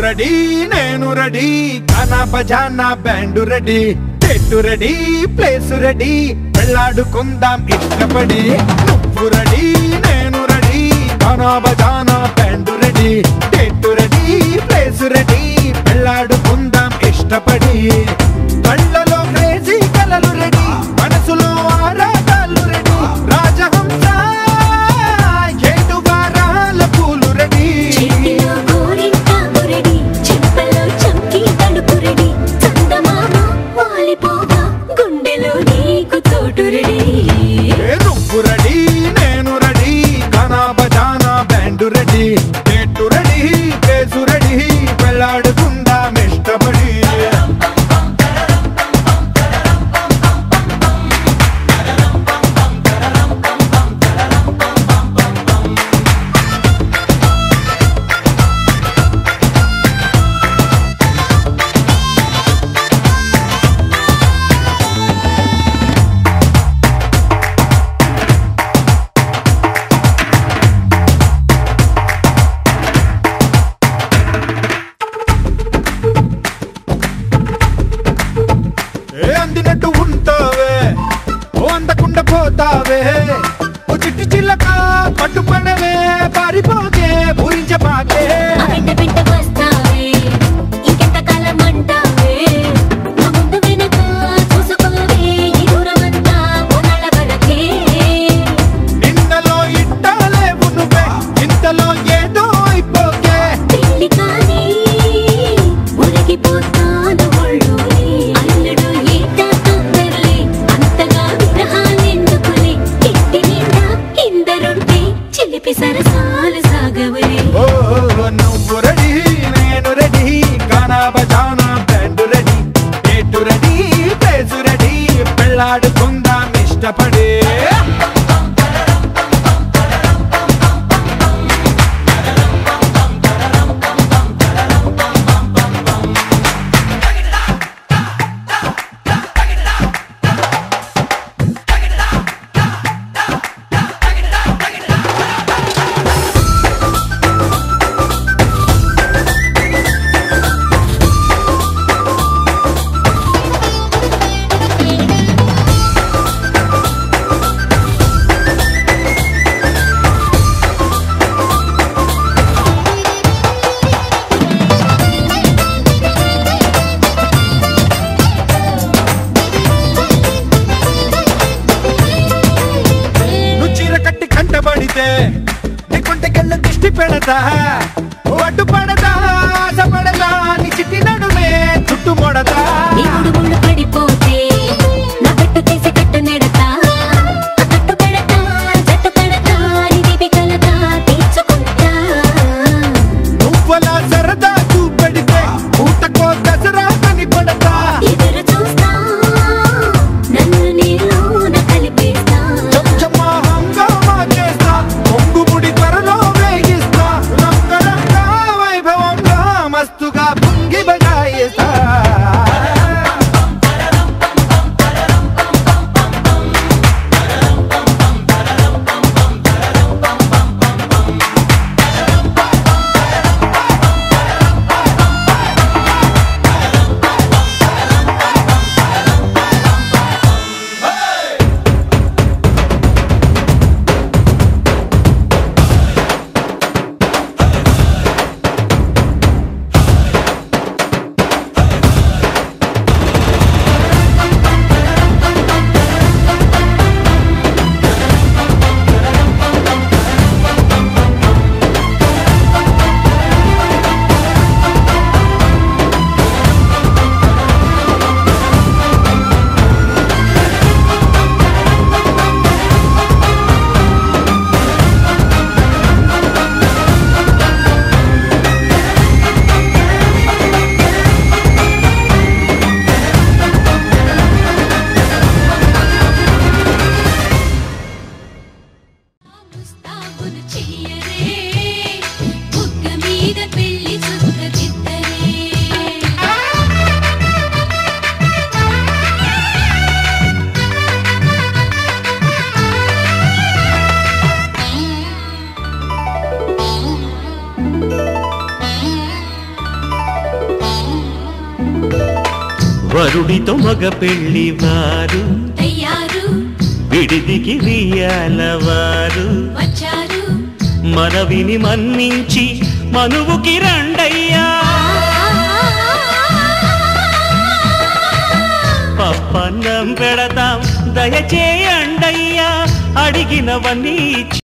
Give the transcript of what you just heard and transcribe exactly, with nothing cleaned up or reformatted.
ready నేను ready గానా బజానా బ్యాండ్ రెడీ చెట్టు రెడీ ప్లేస్ రెడీ వెళ్ళాడుకుందాం ఇష్టపడి నువ్వు రెడీ నేను రెడీ గానా బజానా బ్యాండ్ రెడీ చెట్టు రెడీ ప్లేస్ రెడీ వెళ్ళాడుకుందాం ఇష్టపడి కళ్ళలో క్రేజీ కలలు రెడీ మనసులో ఆరాటాలు రెడీ రాజహంస ఏడు వారాల పూలు రెడీ నువ్వు రెడీ నేను రెడీ గానా బజానా బ్యాండ్ రెడీ చెట్టు రెడీ ప్లేస్ రెడీ వెళ్ళాడుకుందాం ఇష్టపడి అందినట్టు ఉంటావే ఓ అందకుండా పోతావే ఓ చిట్టి చిల్లక పట్టుపడవే పారిపోకే పూరించబాకే నిన్నలో ఇట్టాలేవు నువ్వే ఇంతలో ఏదో అయిపోకే సరసాలు సాగవే ఓ నువ్వు రెడీ నేను రెడీ గానా బజానా బ్యాండ్ రెడీ చెట్టు రెడీ ప్లేస్ రెడీ పెళ్ళాడుకుందాం ఇష్టపడి పడితే నీకుంటకెళ్ళ దిష్టి పెడతా అడ్డు పడదా ఆశ పడదా నీ చిట్టి నడుమే చుట్టు మొడతా పడిపోతే నా పెట్టు తీసి కట్టు నెడతా కట్టు పెడతా జట్టు పెడతా ఇది కలదా తీర్చుకుంటా నువ్వలా సరదా చూపెడితే ఊటకో దసరా కని పడతా ఎదురు చూస్తా నన్ను నీలోన కలిపేస్తా పొంగుముడి త్వరలో వేగిస్తా రంగరంగ వైభవంగా మస్తుగా పొంగి బజాయిస్తా వరుడితో మగ పెళ్లి వారు తయారు విడిదికి వియ్యాలవారు వచ్చారు మనవిని మన్నించి మనువుకి రండయ్యా పప్పన్నం పెడతాం దయచేయండయ్యా అడిగినవన్నీ